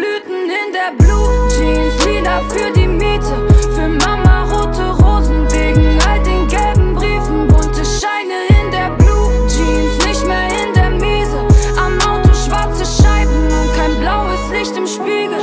Blüten in der Blue Jeans, lila für die Miete. Für Mama rote Rosen wegen all den gelben Briefen. Bunte Scheine in der Blue Jeans, nicht mehr in der Miese. Am Auto schwarze Scheiben und kein blaues Licht im Spiegel.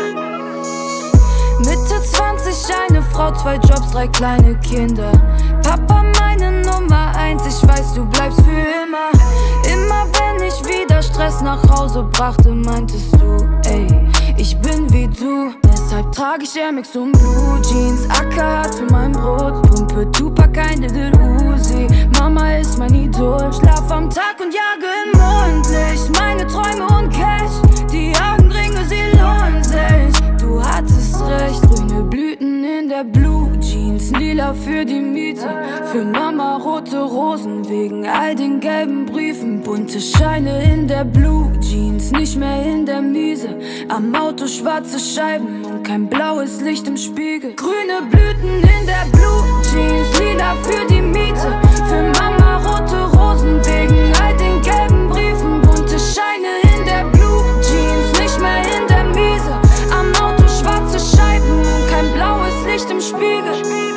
Mitte 20, eine Frau, 2 Jobs, 3 kleine Kinder. Papa, meine Nummer 1, ich weiß, du bleibst für immer. Immer wenn ich wieder Stress nach Hause brachte, meintest du, ey, ich bin wie du. Deshalb trage ich Air Max und Blue Jeans. AK für mein Brot, pumpe Tupac, ein Little Uzi. Mama ist mein Idol, schlaf am Tag und jage im Mondlicht. Meine Träume und Cash, die Augenringe, sie lohnen sich. Du hattest recht, grüne Blüten in der Blue Jeans, lila für die Miete. Für Mama rote Rosen wegen all den gelben Briefen. Bunte Scheine in der Blue Jeans, nicht mehr in der Miese. Am Auto schwarze Scheiben und kein blaues Licht im Spiegel. Grüne Blüten in der Blue Jeans, lila für die Miete. Für Mama rote Rosen wegen all den gelben Briefen. Bunte Scheine in der Blue Jeans, nicht mehr in der Miese. Am Auto schwarze Scheiben und kein blaues Licht im Spiegel.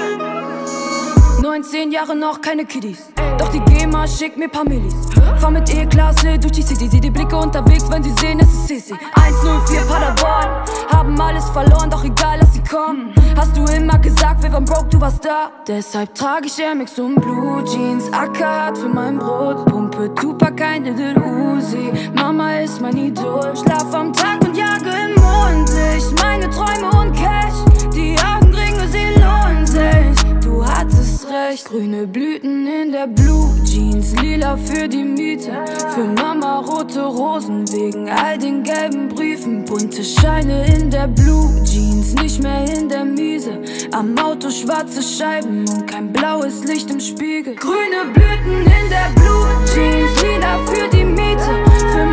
19 Jahre noch keine Kiddies, doch die GEMA schickt mir paar Millis. Fahr mit E-Klasse durch die City, sieh die Blicke unterwegs, wenn sie sehen, es ist Sissi. 104 Paderborn, haben alles verloren, doch egal, lass sie kommen. Hast du immer gesagt, wir waren broke, du warst da. Deshalb trage ich Air Max und Blue Jeans. AK für mein Brot, pumpe Tupac, ein Little Uzi. Mama ist mein Idol, schlaf am Tag und jage im Mondlicht. Meine Träume und Cash, die Augenringe, sie lohnen sich. Du hattest recht, grüne Blüten in der Blue Jeans, lila für die Miete. Für Mama rote Rosen wegen all den gelben Briefen. Bunte Scheine in der Blue Jeans, nicht mehr in der Miese. Am Auto schwarze Scheiben und kein blaues Licht im Spiegel. Grüne Blüten in der Blue Jeans, lila für die Miete. Für